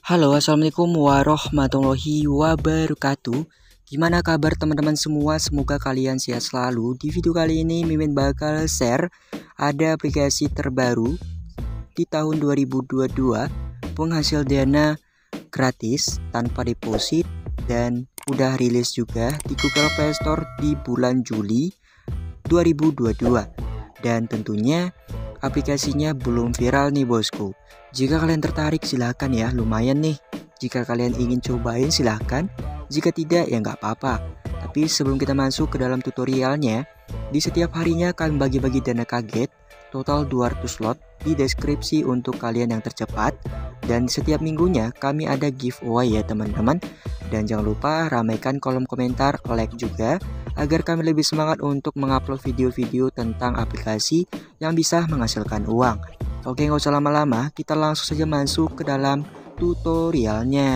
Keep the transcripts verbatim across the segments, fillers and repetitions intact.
Halo, assalamualaikum warahmatullahi wabarakatuh. Gimana kabar teman-teman semua? Semoga kalian sehat selalu. Di video kali ini Mimin bakal share ada aplikasi terbaru di tahun dua ribu dua puluh dua, penghasil dana gratis tanpa deposit dan udah rilis juga di Google Play Store di bulan Juli dua ribu dua puluh dua. Dan tentunya aplikasinya belum viral nih bosku. Jika kalian tertarik silahkan ya, lumayan nih. Jika kalian ingin cobain silahkan, jika tidak ya nggak apa-apa. Tapi sebelum kita masuk ke dalam tutorialnya, di setiap harinya kami bagi-bagi dana kaget total dua ratus slot di deskripsi untuk kalian yang tercepat. Dan setiap minggunya kami ada giveaway ya teman-teman. Dan jangan lupa ramaikan kolom komentar, like juga, agar kami lebih semangat untuk mengupload video-video tentang aplikasi yang bisa menghasilkan uang. Oke, nggak usah lama-lama, kita langsung saja masuk ke dalam tutorialnya.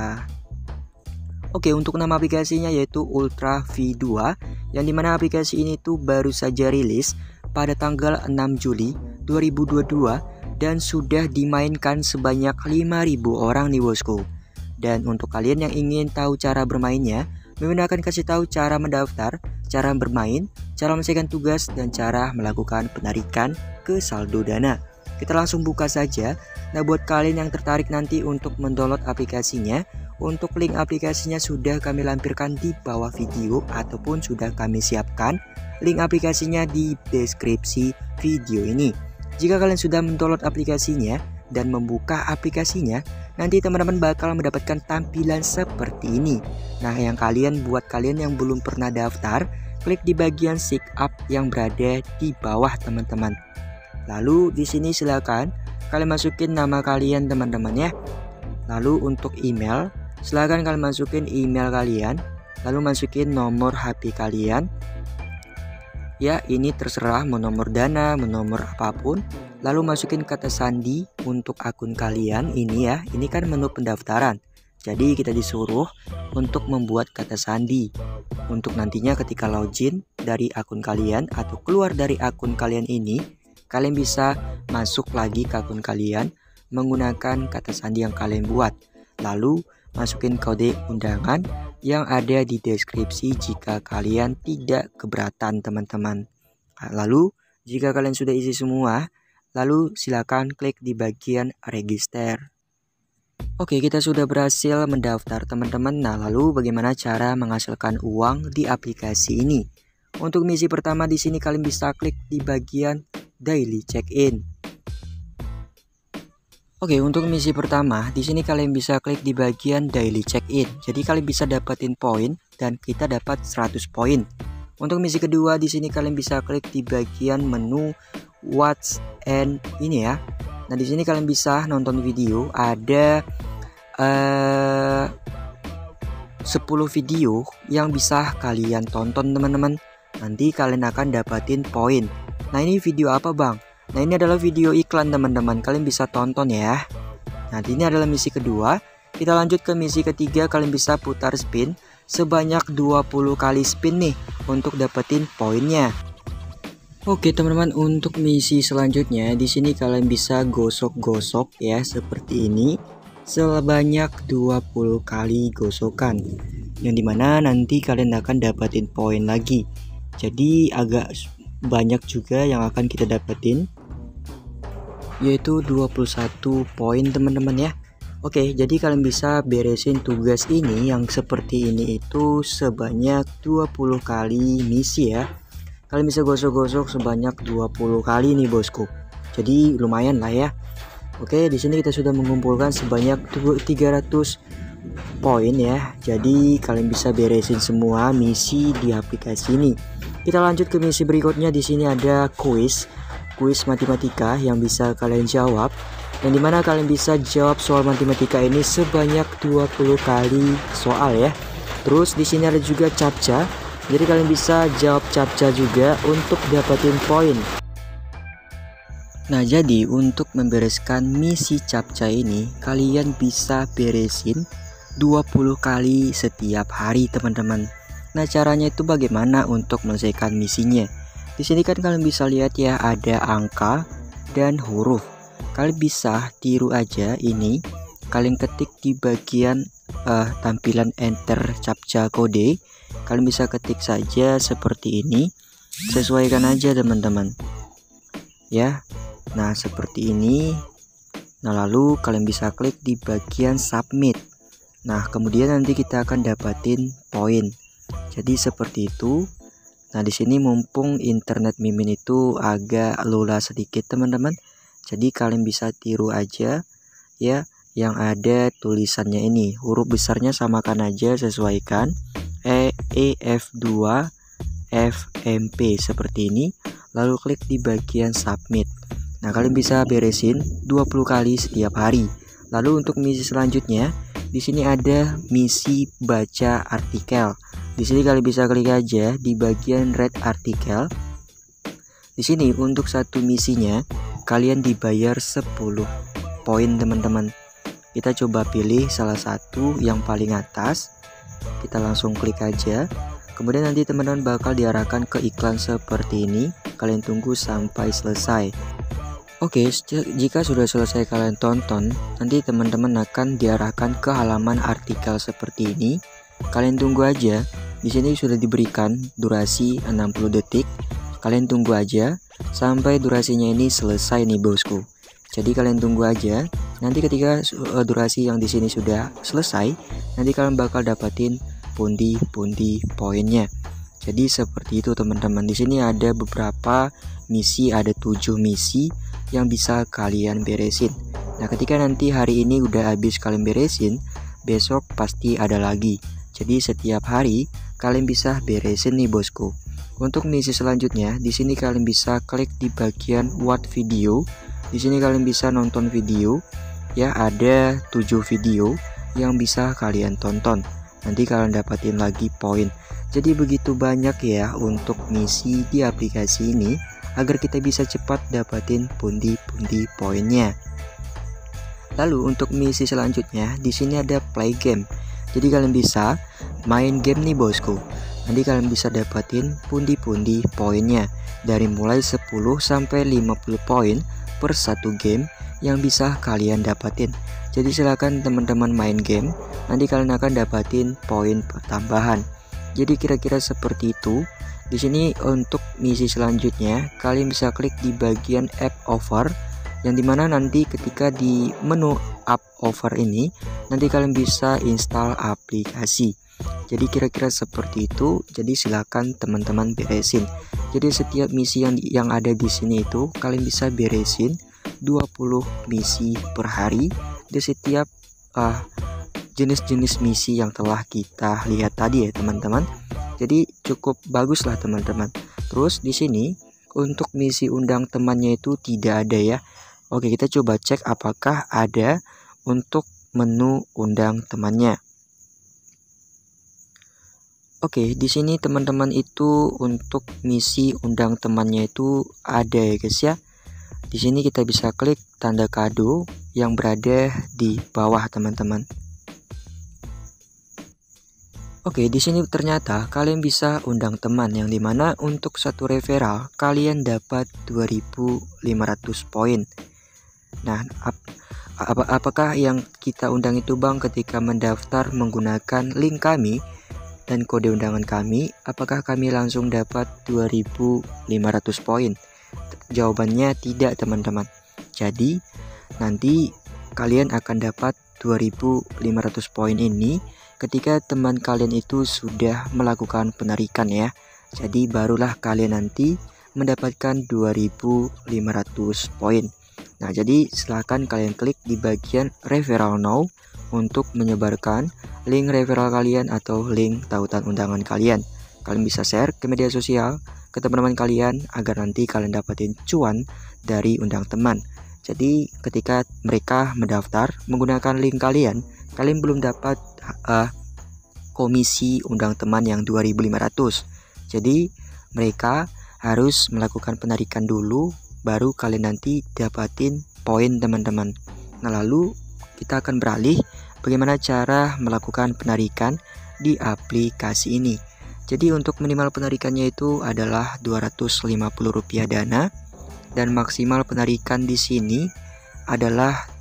Oke, untuk nama aplikasinya yaitu Ultra V dua, yang dimana aplikasi ini tuh baru saja rilis pada tanggal enam Juli dua ribu dua puluh dua dan sudah dimainkan sebanyak lima ribu orang nih bosku. Dan untuk kalian yang ingin tahu cara bermainnya, Mimin akan kasih tahu cara mendaftar, cara bermain, cara menyelesaikan tugas, dan cara melakukan penarikan ke saldo dana. Kita langsung buka saja. Nah, buat kalian yang tertarik nanti untuk mendownload aplikasinya, untuk link aplikasinya sudah kami lampirkan di bawah video ataupun sudah kami siapkan link aplikasinya di deskripsi video ini. Jika kalian sudah mendownload aplikasinya dan membuka aplikasinya, nanti teman-teman bakal mendapatkan tampilan seperti ini. Nah, yang kalian buat kalian yang belum pernah daftar, klik di bagian sign up yang berada di bawah teman-teman. Lalu di sini silakan kalian masukin nama kalian teman-teman ya. Lalu untuk email, silakan kalian masukin email kalian. Lalu masukin nomor H P kalian. Ya, ini terserah mau nomor dana, mau nomor apapun. Lalu masukin kata sandi untuk akun kalian ini ya. Ini kan menu pendaftaran. Jadi kita disuruh untuk membuat kata sandi. Untuk nantinya ketika login dari akun kalian atau keluar dari akun kalian ini, kalian bisa masuk lagi ke akun kalian menggunakan kata sandi yang kalian buat. Lalu masukin kode undangan yang ada di deskripsi jika kalian tidak keberatan teman-teman. Lalu jika kalian sudah isi semua, lalu silakan klik di bagian register. Oke, kita sudah berhasil mendaftar teman-teman. Nah, lalu bagaimana cara menghasilkan uang di aplikasi ini? Untuk misi pertama di sini kalian bisa klik di bagian daily check-in. Oke, untuk misi pertama di sini kalian bisa klik di bagian daily check-in. Jadi kalian bisa dapetin poin dan kita dapat seratus poin. Untuk misi kedua di sini kalian bisa klik di bagian menu watch and ini ya. Nah, di sini kalian bisa nonton video, ada uh, sepuluh video yang bisa kalian tonton teman-teman. Nanti kalian akan dapatin poin. Nah, ini video apa bang? Nah, ini adalah video iklan teman-teman. Kalian bisa tonton ya. Nah, ini adalah misi kedua. Kita lanjut ke misi ketiga. Kalian bisa putar spin sebanyak dua puluh kali spin nih untuk dapetin poinnya. Oke teman-teman, untuk misi selanjutnya di sini kalian bisa gosok-gosok ya seperti ini sebanyak dua puluh kali gosokan. Yang dimana nanti kalian akan dapetin poin lagi. Jadi agak banyak juga yang akan kita dapetin, yaitu dua puluh satu poin teman-teman ya. Oke, jadi kalian bisa beresin tugas ini yang seperti ini itu sebanyak dua puluh kali misi ya. Kalian bisa gosok-gosok sebanyak dua puluh kali nih bosku. Jadi lumayan lah ya. Oke, di sini kita sudah mengumpulkan sebanyak tiga ratus poin ya. Jadi kalian bisa beresin semua misi di aplikasi ini. Kita lanjut ke misi berikutnya. Di sini ada kuis, kuis matematika yang bisa kalian jawab. Yang dimana kalian bisa jawab soal matematika ini sebanyak dua puluh kali soal ya. Terus di sini ada juga captcha. Jadi kalian bisa jawab captcha juga untuk dapatin poin. Nah, jadi untuk membereskan misi captcha ini kalian bisa beresin dua puluh kali setiap hari teman-teman. Nah, caranya itu bagaimana untuk menyelesaikan misinya? Di sini kan kalian bisa lihat ya, ada angka dan huruf. Kalian bisa tiru aja ini kalian ketik di bagian uh, tampilan enter captcha kode. Kalian bisa ketik saja seperti ini, sesuaikan aja teman-teman ya. Nah seperti ini. Nah lalu kalian bisa klik di bagian submit. Nah kemudian nanti kita akan dapatin poin. Jadi seperti itu. Nah di sini mumpung internet Mimin itu agak lula sedikit teman-teman, jadi kalian bisa tiru aja ya yang ada tulisannya ini. Huruf besarnya samakan aja, sesuaikan E E F dua F M P seperti ini. Lalu klik di bagian submit. Nah kalian bisa beresin dua puluh kali setiap hari. Lalu untuk misi selanjutnya, di sini ada misi baca artikel. Di sini kalian bisa klik aja di bagian read artikel. Di sini untuk satu misinya kalian dibayar sepuluh poin teman-teman. Kita coba pilih salah satu yang paling atas. Kita langsung klik aja. Kemudian nanti teman-teman bakal diarahkan ke iklan seperti ini. Kalian tunggu sampai selesai. Oke, jika sudah selesai kalian tonton, nanti teman-teman akan diarahkan ke halaman artikel seperti ini. Kalian tunggu aja. Di sini sudah diberikan durasi enam puluh detik. Kalian tunggu aja sampai durasinya ini selesai nih bosku. Jadi kalian tunggu aja. Nanti ketika uh, durasi yang di sini sudah selesai, nanti kalian bakal dapatin pundi-pundi poinnya. Jadi seperti itu teman-teman. Di sini ada beberapa misi, ada tujuh misi yang bisa kalian beresin. Nah ketika nanti hari ini udah habis kalian beresin, besok pasti ada lagi. Jadi setiap hari kalian bisa beresin nih bosku. Untuk misi selanjutnya, di sini kalian bisa klik di bagian watch video. Di sini kalian bisa nonton video. Ya ada tujuh video yang bisa kalian tonton. Nanti kalian dapatin lagi poin. Jadi begitu banyak ya untuk misi di aplikasi ini, agar kita bisa cepat dapatin pundi-pundi poinnya. Lalu untuk misi selanjutnya, di sini ada play game. Jadi kalian bisa main game nih bosku. Nanti kalian bisa dapatin pundi-pundi poinnya dari mulai sepuluh sampai lima puluh poin per satu game yang bisa kalian dapatin. Jadi silakan teman-teman main game, nanti kalian akan dapatin poin tambahan. Jadi kira-kira seperti itu. Di sini untuk misi selanjutnya kalian bisa klik di bagian app offer, yang dimana nanti ketika di menu app offer ini nanti kalian bisa install aplikasi. Jadi kira-kira seperti itu. Jadi silakan teman-teman beresin. Jadi setiap misi yang yang ada di sini itu kalian bisa beresin dua puluh misi per hari di setiap uh, jenis-jenis misi yang telah kita lihat tadi ya teman-teman. Jadi cukup bagus lah teman-teman. Terus di sini untuk misi undang temannya itu tidak ada ya. Oke, kita coba cek apakah ada untuk menu undang temannya. Oke, di sini teman-teman itu untuk misi undang temannya itu ada ya guys ya. Di sini kita bisa klik tanda kado yang berada di bawah teman-teman. Oke, di sini ternyata kalian bisa undang teman, yang dimana untuk satu referral kalian dapat dua ribu lima ratus poin. Nah, ap ap apakah yang kita undang itu bang ketika mendaftar menggunakan link kami dan kode undangan kami, apakah kami langsung dapat dua ribu lima ratus poin? Jawabannya tidak teman-teman. Jadi nanti kalian akan dapat dua ribu lima ratus poin ini ketika teman kalian itu sudah melakukan penarikan ya. Jadi barulah kalian nanti mendapatkan dua ribu lima ratus poin. Nah, jadi silahkan kalian klik di bagian referral now untuk menyebarkan link referral kalian atau link tautan undangan kalian. Kalian bisa share ke media sosial ke teman-teman kalian agar nanti kalian dapatin cuan dari undang teman. Jadi ketika mereka mendaftar menggunakan link kalian, kalian belum dapat uh, komisi undang teman yang dua ribu lima ratus. Jadi mereka harus melakukan penarikan dulu, baru kalian nanti dapatin poin teman-teman. Nah lalu kita akan beralih bagaimana cara melakukan penarikan di aplikasi ini. Jadi untuk minimal penarikannya itu adalah dua ratus lima puluh rupiah dana, dan maksimal penarikan di sini adalah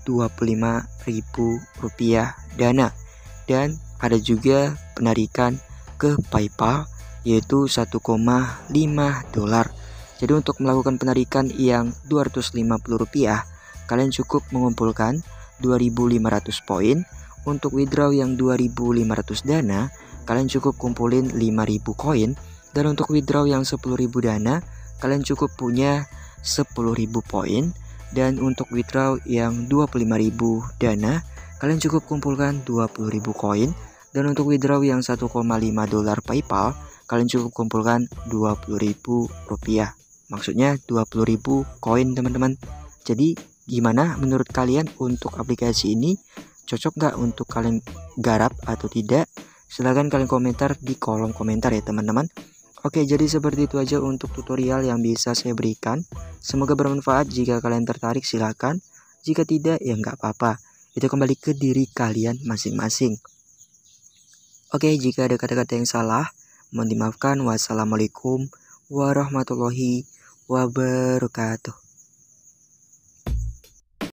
dua puluh lima ribu rupiah dana. Dan ada juga penarikan ke PayPal yaitu satu koma lima dolar. Jadi untuk melakukan penarikan yang dua ratus lima puluh rupiah, kalian cukup mengumpulkan dua ribu lima ratus poin. Untuk withdraw yang dua ribu lima ratus dana, kalian cukup kumpulin lima ribu koin. Dan untuk withdraw yang sepuluh ribu dana, kalian cukup punya sepuluh ribu poin. Dan untuk withdraw yang dua puluh lima ribu dana, kalian cukup kumpulkan dua puluh ribu koin. Dan untuk withdraw yang satu koma lima dolar PayPal, kalian cukup kumpulkan dua puluh ribu rupiah. Maksudnya dua puluh ribu koin teman-teman. Jadi gimana menurut kalian untuk aplikasi ini? Cocok nggak untuk kalian garap atau tidak? Silahkan kalian komentar di kolom komentar ya teman-teman. Oke, jadi seperti itu aja untuk tutorial yang bisa saya berikan. Semoga bermanfaat. Jika kalian tertarik silahkan. Jika tidak ya nggak apa-apa. Itu kembali ke diri kalian masing-masing. Oke, jika ada kata-kata yang salah, mohon dimaafkan. Wassalamualaikum warahmatullahi wabarakatuh.